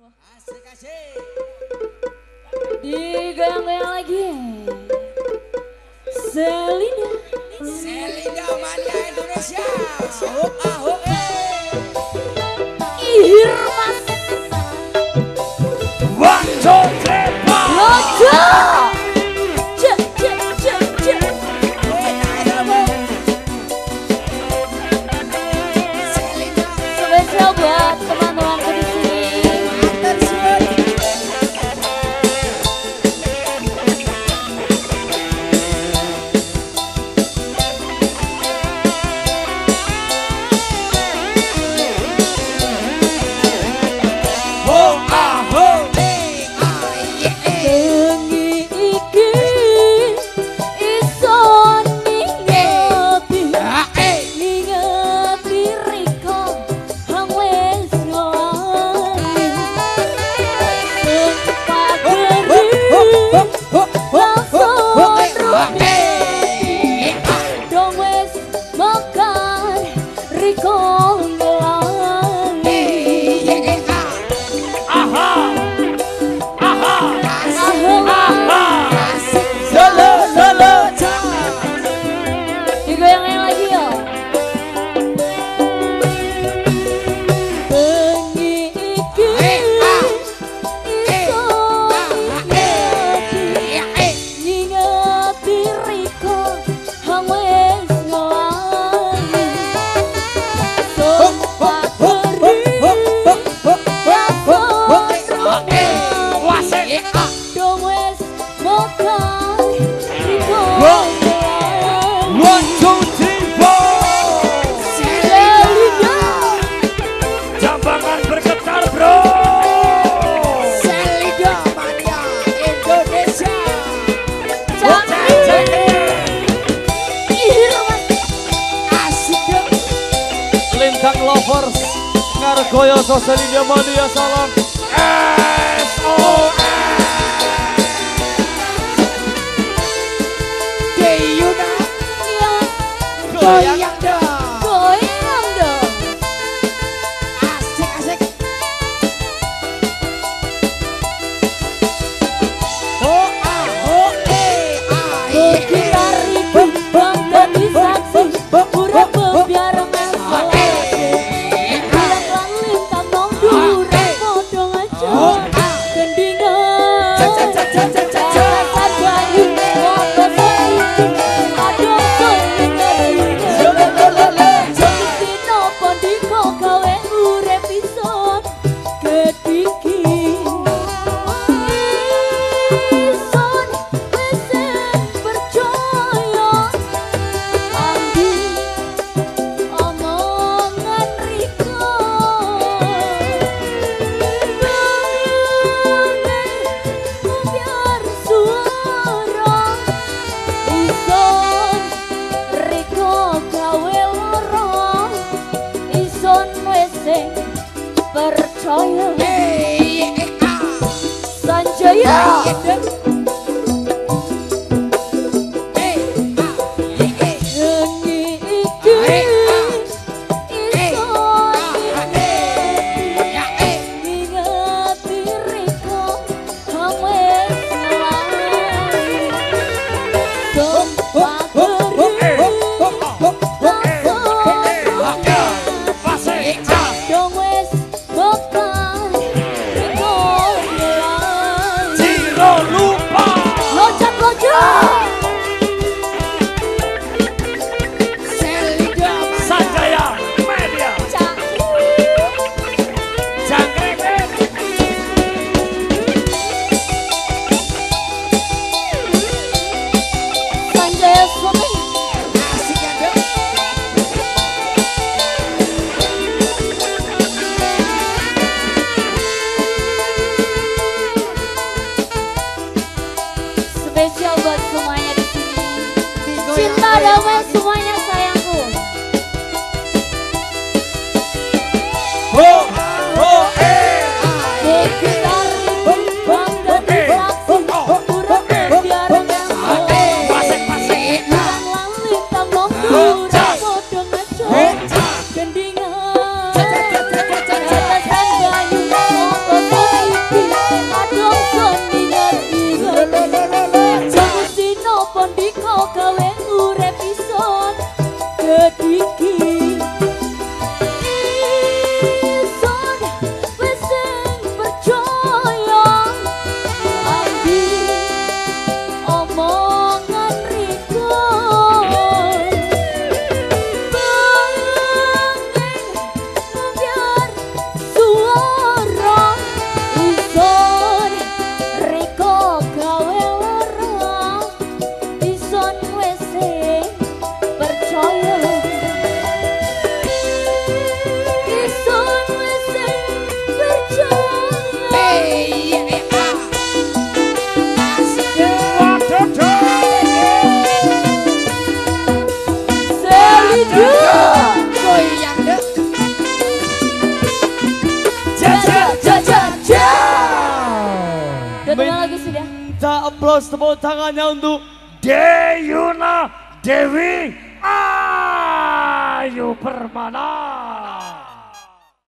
Asik asik. Digoyang-goyang lagi. Selina. Selina Mania Indonesia. Ahok ahok Irmas. One, two, three, four. Lojo. Cek cek cek cek. Selina. Spesial buat teman-temanku di sini. Lovers Ngargoyo Selina Mania salam SOS Deyuna. Goyang dong. Goyang dong. Asik asik. Oh ahok Kira ribut bangga di saksi. Pura bebiarangan percaya Sanjaya Lu Betul lagi sudah. Minta aplaus tepuk tangannya untuk Deyuna Dewi Ayu Permana.